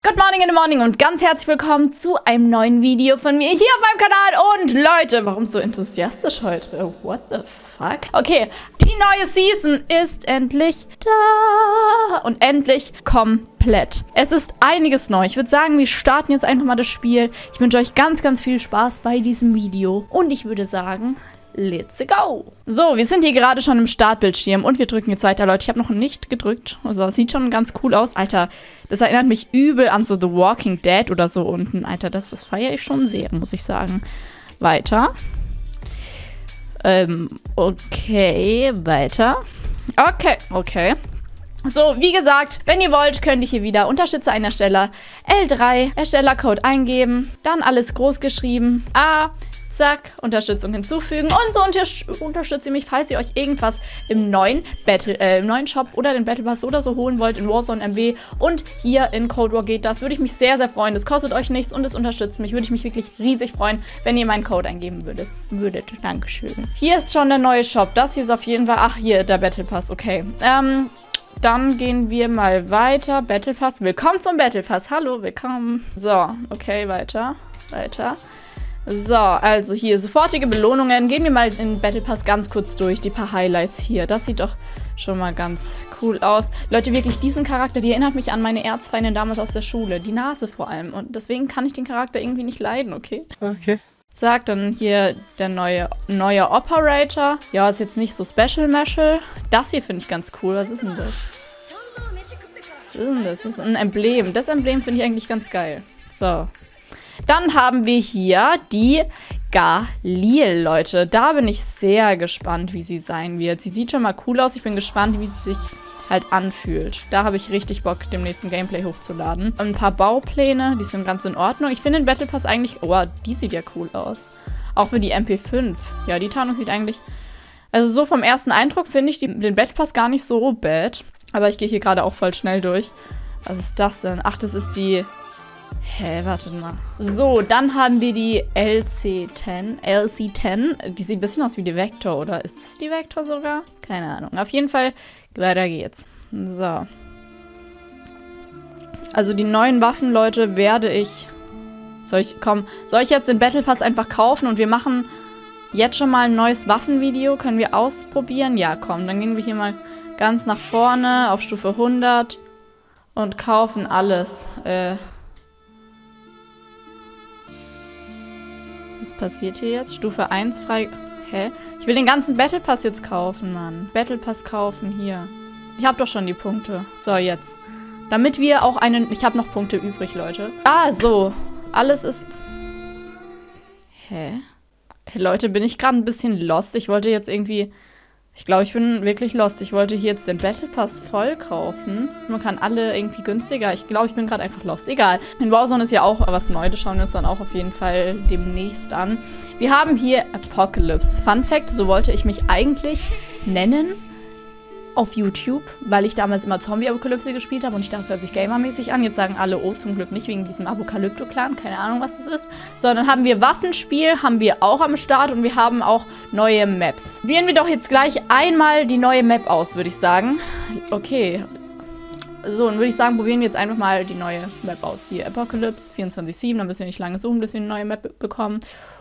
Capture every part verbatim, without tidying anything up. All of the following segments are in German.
Good morning in the morning und ganz herzlich willkommen zu einem neuen Video von mir hier auf meinem Kanal. Und Leute, warum so enthusiastisch heute? What the fuck? Okay, die neue Season ist endlich da und endlich komplett. Es ist einiges neu. Ich würde sagen, wir starten jetzt einfach mal das Spiel. Ich wünsche euch ganz, ganz viel Spaß bei diesem Video und ich würde sagen, let's go! So, wir sind hier gerade schon im Startbildschirm und wir drücken jetzt weiter, Leute. Ich habe noch nicht gedrückt. Also, sieht schon ganz cool aus. Alter, das erinnert mich übel an so The Walking Dead oder so unten. Alter, das, das feiere ich schon sehr, muss ich sagen. Weiter. Ähm, okay, weiter. Okay, okay. So, wie gesagt, wenn ihr wollt, könnt ihr hier wieder Unterstützer ein Ersteller L drei Erstellercode eingeben. Dann alles groß geschrieben. A. Zack, Unterstützung hinzufügen und so unter unterstützt ihr mich, falls ihr euch irgendwas im neuen Battle, äh, im neuen Shop oder den Battle Pass oder so holen wollt in Warzone M W und hier in Cold War geht das, würde ich mich sehr, sehr freuen. Das kostet euch nichts und es unterstützt mich, würde ich mich wirklich riesig freuen, wenn ihr meinen Code eingeben würdet. würdet. Dankeschön. Hier ist schon der neue Shop, das hier ist auf jeden Fall, ach hier, der Battle Pass, okay. Ähm, dann gehen wir mal weiter, Battle Pass, willkommen zum Battle Pass, hallo, willkommen. So, okay, weiter, weiter. So, also hier, sofortige Belohnungen. Gehen wir mal in den Battle Pass ganz kurz durch, die paar Highlights hier. Das sieht doch schon mal ganz cool aus. Leute, wirklich, diesen Charakter, die erinnert mich an meine Erzfeindin damals aus der Schule. Die Nase vor allem. Und deswegen kann ich den Charakter irgendwie nicht leiden, okay? Okay. Zack, dann hier der neue, neue Operator. Ja, ist jetzt nicht so Special-Meshal. Das hier finde ich ganz cool. Was ist denn das? Was ist denn das? Das ist ein Emblem. Das Emblem finde ich eigentlich ganz geil. So. Dann haben wir hier die Galil, Leute. Da bin ich sehr gespannt, wie sie sein wird. Sie sieht schon mal cool aus. Ich bin gespannt, wie sie sich halt anfühlt. Da habe ich richtig Bock, dem nächsten Gameplay hochzuladen. Ein paar Baupläne, die sind ganz in Ordnung. Ich finde den Battle Pass eigentlich... Oh, die sieht ja cool aus. Auch für die M P fünf. Ja, die Tarnung sieht eigentlich... Also so vom ersten Eindruck finde ich die, den Battle Pass gar nicht so bad. Aber ich gehe hier gerade auch voll schnell durch. Was ist das denn? Ach, das ist die... Hä, wartet mal. So, dann haben wir die L C zehn. L C zehn. Die sieht ein bisschen aus wie die Vector, oder? Ist das die Vector sogar? Keine Ahnung. Auf jeden Fall, weiter geht's. So. Also die neuen Waffen, Leute, werde ich... Soll ich, komm, soll ich jetzt den Battle Pass einfach kaufen und wir machen jetzt schon mal ein neues Waffenvideo? Können wir ausprobieren? Ja, komm, dann gehen wir hier mal ganz nach vorne auf Stufe hundert und kaufen alles. Äh... Was passiert hier jetzt? Stufe eins frei... Hä? Ich will den ganzen Battle Pass jetzt kaufen, Mann. Battle Pass kaufen, hier. Ich habe doch schon die Punkte. So, jetzt. Damit wir auch einen... Ich habe noch Punkte übrig, Leute. Ah, so. Alles ist... Hä? Hey, Leute, bin ich gerade ein bisschen lost? Ich wollte jetzt irgendwie... Ich glaube, ich bin wirklich lost. Ich wollte hier jetzt den Battle Pass voll kaufen. Man kann alle irgendwie günstiger. Ich glaube, ich bin gerade einfach lost. Egal. In Warzone ist ja auch was Neues. Das schauen wir uns dann auch auf jeden Fall demnächst an. Wir haben hier Apocalypse. Fun Fact, so wollte ich mich eigentlich nennen auf YouTube, weil ich damals immer Zombie-Apokalypse gespielt habe und ich dachte, das hört sich gamermäßig an. Jetzt sagen alle, oh, zum Glück nicht wegen diesem Apokalypto-Clan, keine Ahnung, was das ist. So, dann haben wir Waffenspiel, haben wir auch am Start und wir haben auch neue Maps. Wählen wir doch jetzt gleich einmal die neue Map aus, würde ich sagen. Okay. So, dann würde ich sagen, probieren wir jetzt einfach mal die neue Map aus. Hier, Apocalypse vierundzwanzig sieben, dann müssen wir nicht lange suchen, bis wir eine neue Map bekommen.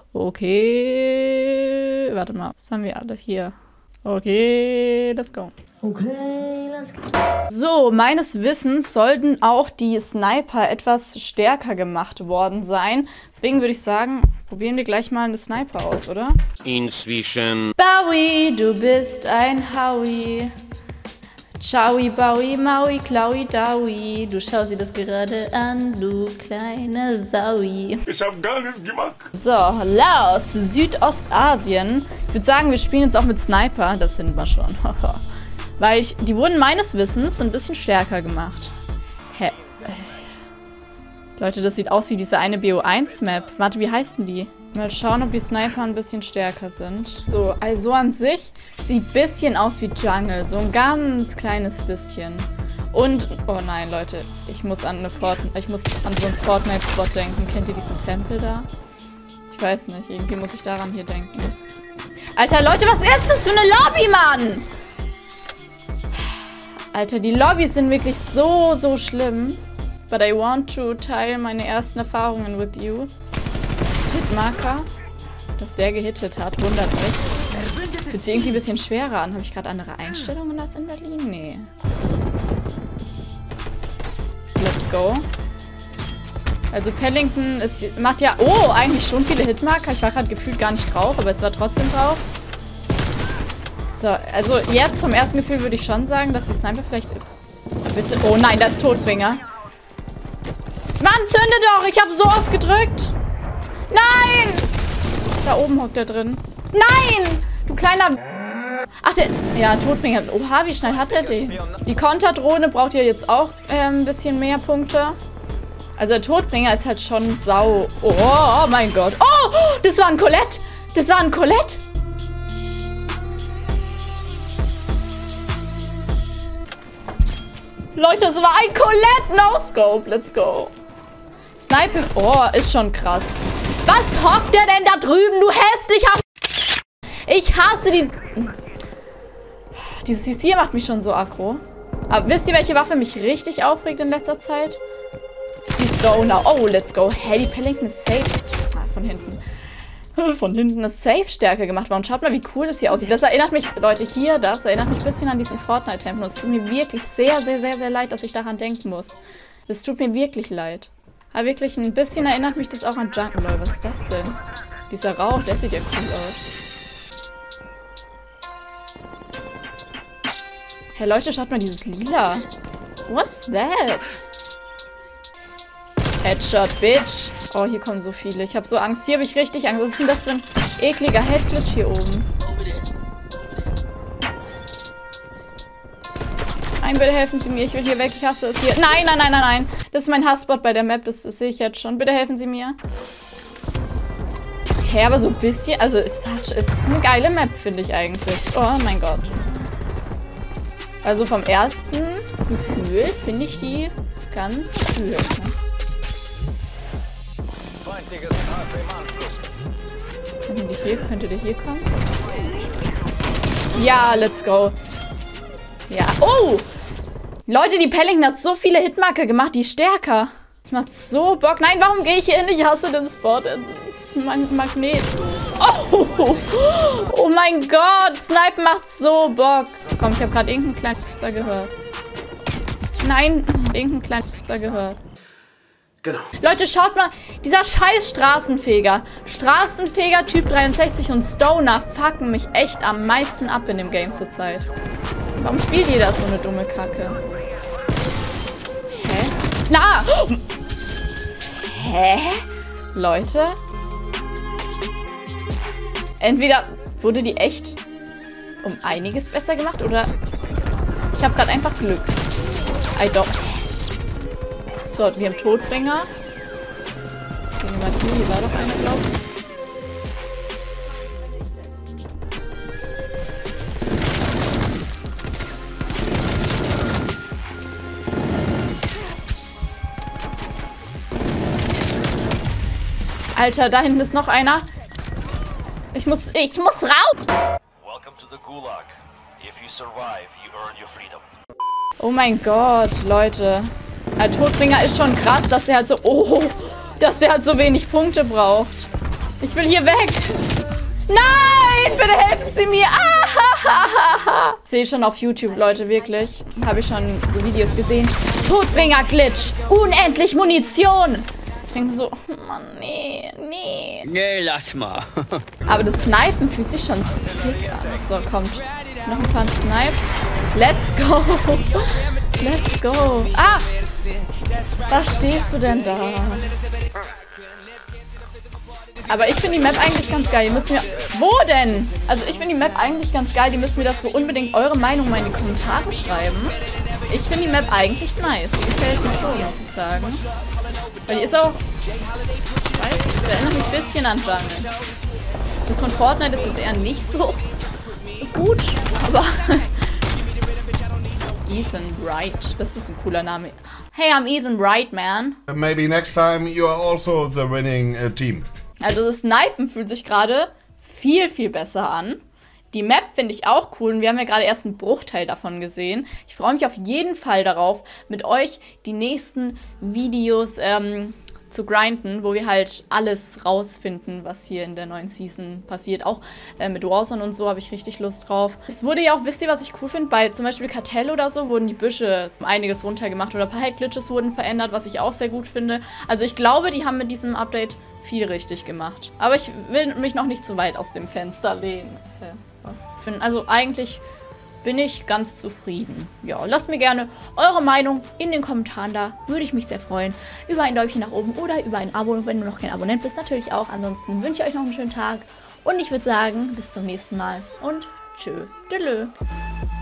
Okay. Warte mal, was haben wir alle hier? Okay, let's go. Okay, let's go. So, meines Wissens sollten auch die Sniper etwas stärker gemacht worden sein. Deswegen würde ich sagen, probieren wir gleich mal eine Sniper aus, oder? Inzwischen. Bowie, du bist ein Howie. Ciao, Bowie, Maui, Klaui, Daui. Du schaust dir das gerade an, du kleine Saui. Ich hab gar nichts gemacht. So, Laos, Südostasien. Ich würde sagen, wir spielen jetzt auch mit Sniper. Das sind wir schon. Weil ich, die wurden meines Wissens ein bisschen stärker gemacht. Hä? Leute, das sieht aus wie diese eine B O eins Map. Warte, wie heißt denn die? Mal schauen, ob die Sniper ein bisschen stärker sind. So, also an sich sieht ein bisschen aus wie Jungle. So ein ganz kleines bisschen. Und, oh nein, Leute, ich muss an eine Fort ich muss an so einen Fortnite-Spot denken. Kennt ihr diesen Tempel da? Ich weiß nicht, irgendwie muss ich daran hier denken. Alter, Leute, was ist das für eine Lobby, Mann? Alter, die Lobbys sind wirklich so, so schlimm. But I want to teile meine ersten Erfahrungen with you. Hitmarker. Dass der gehittet hat, wundert mich. Fühlt sich irgendwie ein bisschen schwerer an. Habe ich gerade andere Einstellungen als in Berlin? Nee. Let's go. Also Pellington ist, macht ja... Oh, eigentlich schon viele Hitmarker. Ich war gerade gefühlt gar nicht drauf, aber es war trotzdem drauf. So, also jetzt vom ersten Gefühl würde ich schon sagen, dass die Sniper vielleicht... Oh nein, das ist Todbringer. Mann, zünde doch! Ich habe so oft gedrückt. Nein! Da oben hockt er drin. Nein! Du kleiner... Ach, der... Ja, Todbringer. Oha, wie schnell hat er den? Die Konterdrohne braucht ja jetzt auch äh, ein bisschen mehr Punkte. Also der Todbringer ist halt schon sau... Oh, oh mein Gott. Oh, das war ein Colette. Das war ein Colette. Leute, es war ein Colette No-Scope. Let's go. Snipen. Oh, ist schon krass. Was hockt der denn da drüben, du hässlicher... Ich hasse die... Dieses C C macht mich schon so aggro. Aber wisst ihr, welche Waffe mich richtig aufregt in letzter Zeit? Die Stoner. Oh, let's go. Hey, die Pellington ist safe. Ah, von hinten. Von hinten ist safe stärker gemacht worden. Schaut mal, wie cool das hier aussieht. Das erinnert mich, Leute, hier, das erinnert mich ein bisschen an diesen Fortnite-Tempel. Es tut mir wirklich sehr, sehr, sehr, sehr leid, dass ich daran denken muss. Das tut mir wirklich leid. Aber wirklich, ein bisschen erinnert mich das auch an Jungle. Was ist das denn? Dieser Rauch, der sieht ja cool aus. Hey, Leute, schaut mal, dieses Lila. What's that? Headshot, Bitch. Oh, hier kommen so viele. Ich habe so Angst. Hier habe ich richtig Angst. Was ist denn das für ein ekliger Headglitch hier oben? Nein, bitte helfen Sie mir. Ich will hier weg. Ich hasse es hier. Nein, nein, nein, nein, nein. Das ist mein Hassspot bei der Map. Das, das sehe ich jetzt schon. Bitte helfen Sie mir. Hä, hey, aber so ein bisschen... Also, es ist eine geile Map, finde ich eigentlich. Oh mein Gott. Also, vom ersten Gefühl finde ich die ganz cool. Ne? Könnte die hier, könnte die hier kommen? Ja, let's go. Ja. Oh! Leute, die Pellington hat so viele Hitmarker gemacht, die ist stärker. Das macht so Bock. Nein, warum gehe ich hier hin? Ich hasse den Spot. Das ist mein Magnet. Oh! Oh mein Gott! Snipen macht so Bock. Komm, ich habe gerade irgendeinen kleinen da gehört. Nein, irgendeinen kleinen da gehört. Genau. Leute, schaut mal, dieser scheiß Straßenfeger. Straßenfeger, Typ dreiundsechzig und Stoner fucken mich echt am meisten ab in dem Game zurzeit. Warum spielt jeder so eine dumme Kacke? Hä? Na! Hä? Leute? Entweder wurde die echt um einiges besser gemacht oder ich habe gerade einfach Glück. I don't... So, wir haben Todbringer. Hier war doch einer, glaube ich. Alter, da hinten ist noch einer. Ich muss, ich muss raus! Welcome to the Gulag. If you survive, you earn your freedom. Oh mein Gott, Leute. Der Todbringer ist schon krass, dass der halt so... Oh, dass der halt so wenig Punkte braucht. Ich will hier weg. Nein, bitte helfen Sie mir. Ah, sehe ich schon auf YouTube, Leute, wirklich. Habe ich schon so Videos gesehen. Todbringer-Glitch. Unendlich Munition. Ich denke so, oh Mann, nee, nee. Nee, lass mal. Aber das Snipen fühlt sich schon sick an. So, kommt. Noch ein paar Snipes. Let's go. Let's go. Ah! Was stehst du denn da? Aber ich finde die Map eigentlich ganz geil. Die müssen mir... Wo denn? Also ich finde die Map eigentlich ganz geil. Die müssen mir dazu unbedingt eure Meinung mal in die Kommentare schreiben. Ich finde die Map eigentlich nice. Die gefällt mir schon, muss ich sagen. Weil die ist auch... Ich weiß, die erinnert mich ein bisschen an Jungle. Das von Fortnite ist jetzt eher nicht so gut, aber... Ethan Wright. Das ist ein cooler Name. Hey, I'm Ethan Wright, man. Maybe next time you are also the winning uh, team. Also das Snipen fühlt sich gerade viel, viel besser an. Die Map finde ich auch cool und wir haben ja gerade erst einen Bruchteil davon gesehen. Ich freue mich auf jeden Fall darauf, mit euch die nächsten Videos ähm, zu grinden, wo wir halt alles rausfinden, was hier in der neuen Season passiert. Auch äh, mit Warzone und so habe ich richtig Lust drauf. Es wurde ja auch, wisst ihr, was ich cool finde? Bei zum Beispiel Kartell oder so wurden die Büsche einiges runtergemacht oder ein paar Head-Glitches wurden verändert, was ich auch sehr gut finde. Also ich glaube, die haben mit diesem Update viel richtig gemacht. Aber ich will mich noch nicht zu weit aus dem Fenster lehnen. Okay, was? Ich bin, also eigentlich bin ich ganz zufrieden. Ja, lasst mir gerne eure Meinung in den Kommentaren da. Würde ich mich sehr freuen. Über ein Däumchen nach oben oder über ein Abo, wenn du noch kein Abonnent bist. Natürlich auch. Ansonsten wünsche ich euch noch einen schönen Tag. Und ich würde sagen, bis zum nächsten Mal. Und tschö. Tschüss.